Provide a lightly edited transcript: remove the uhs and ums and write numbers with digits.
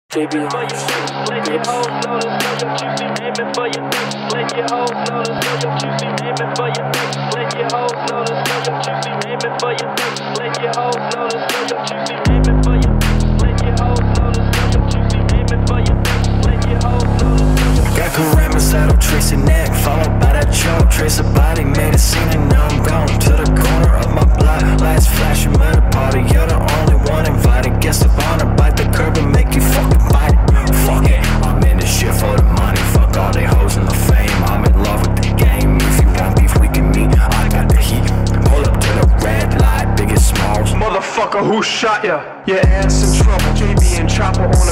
JB on the shit. Let your hoes know the know you be aiming for your dick. Let your hoes know the know you be aiming for your dick. Let your hoes know the know you be aiming for your dick. Let your hoes know the know you be aiming for your dick. Let your hoes know the know you be aiming for your dick. Let your hoes know the know you. Got Karama saddle, trace a neck, followed by that choke. Trace a body, made a scene, and now I'm gone to the corner of my block. Lights flashing, at a party, you're the only one invited. Guest of honor, bite the curb and make you fucking bite it. Fuck it, I'm in this shit for the money. Fuck all they hoes and the fame. I'm in love with the game. If you want beef, we can meet. I got the heat. Pull up to the red light, biggest smalls. Motherfucker, who shot ya? Your ass in trouble. JB and Chopper on